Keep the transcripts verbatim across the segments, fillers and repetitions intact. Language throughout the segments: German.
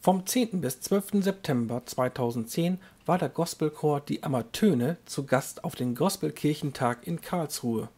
Vom zehnten bis zwölften September zweitausendzehn war der Gospelchor Die Amatörne zu Gast auf dem Gospelkirchentag in Karlsruhe.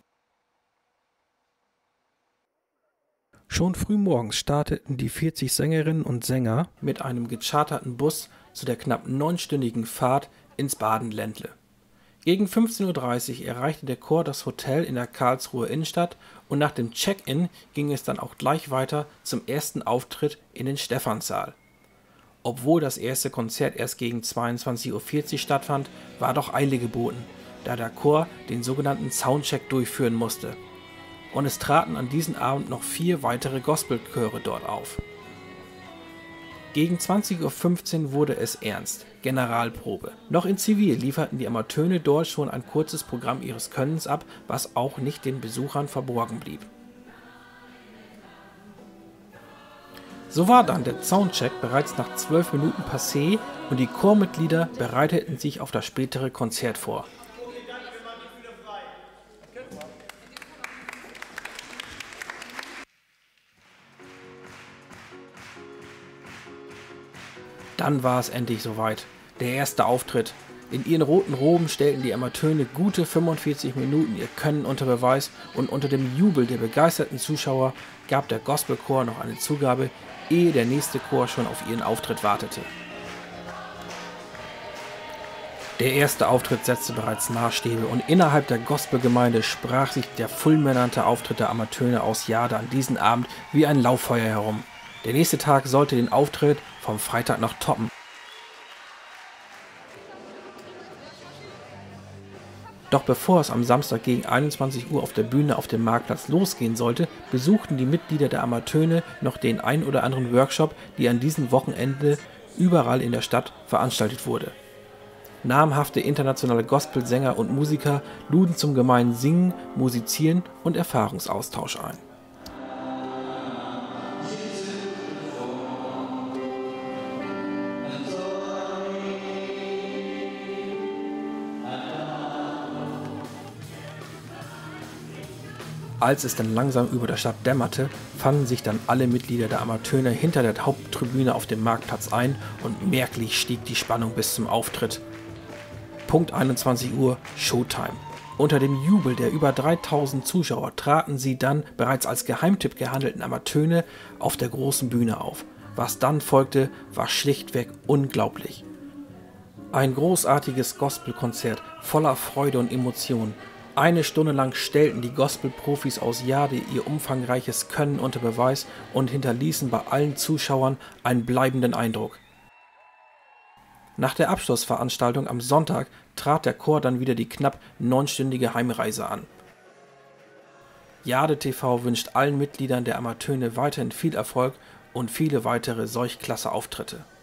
Schon frühmorgens starteten die vierzig Sängerinnen und Sänger mit einem gecharterten Bus zu der knapp neunstündigen Fahrt ins Baden-Ländle. Gegen fünfzehn Uhr dreißig erreichte der Chor das Hotel in der Karlsruher Innenstadt und nach dem Check-in ging es dann auch gleich weiter zum ersten Auftritt in den Stephanssaal. Obwohl das erste Konzert erst gegen zweiundzwanzig Uhr vierzig stattfand, war doch Eile geboten, da der Chor den sogenannten Soundcheck durchführen musste. Und es traten an diesem Abend noch vier weitere Gospelchöre dort auf. Gegen zwanzig Uhr fünfzehn wurde es ernst, Generalprobe. Noch in Zivil lieferten die Amatörne dort schon ein kurzes Programm ihres Könnens ab, was auch nicht den Besuchern verborgen blieb. So war dann der Soundcheck bereits nach zwölf Minuten passé und die Chormitglieder bereiteten sich auf das spätere Konzert vor. Dann war es endlich soweit. Der erste Auftritt. In ihren roten Roben stellten die Amatörne gute fünfundvierzig Minuten ihr Können unter Beweis und unter dem Jubel der begeisterten Zuschauer gab der Gospelchor noch eine Zugabe, ehe der nächste Chor schon auf ihren Auftritt wartete. Der erste Auftritt setzte bereits Maßstäbe und innerhalb der Gospelgemeinde sprach sich der fulminante Auftritt der Amatörne aus Jade an diesem Abend wie ein Lauffeuer herum. Der nächste Tag sollte den Auftritt vom Freitag noch toppen. Doch bevor es am Samstag gegen einundzwanzig Uhr auf der Bühne auf dem Marktplatz losgehen sollte, besuchten die Mitglieder der Amatörne noch den ein oder anderen Workshop, die an diesem Wochenende überall in der Stadt veranstaltet wurde. Namhafte internationale Gospelsänger und Musiker luden zum gemeinen Singen, Musizieren und Erfahrungsaustausch ein. Als es dann langsam über der Stadt dämmerte, fanden sich dann alle Mitglieder der Amatörne hinter der Haupttribüne auf dem Marktplatz ein und merklich stieg die Spannung bis zum Auftritt. Punkt einundzwanzig Uhr, Showtime. Unter dem Jubel der über dreitausend Zuschauer traten sie dann bereits als Geheimtipp gehandelten Amatörne auf der großen Bühne auf. Was dann folgte, war schlichtweg unglaublich. Ein großartiges Gospelkonzert voller Freude und Emotionen. Eine Stunde lang stellten die Gospel-Profis aus Jade ihr umfangreiches Können unter Beweis und hinterließen bei allen Zuschauern einen bleibenden Eindruck. Nach der Abschlussveranstaltung am Sonntag trat der Chor dann wieder die knapp neunstündige Heimreise an. Jade T V wünscht allen Mitgliedern der Amatörne weiterhin viel Erfolg und viele weitere solch klasse Auftritte.